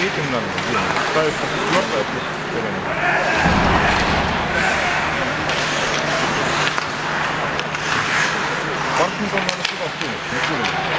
третьим, наверное, ставится четвертая сторона. Паркингом надо сюда сунуть, не курим.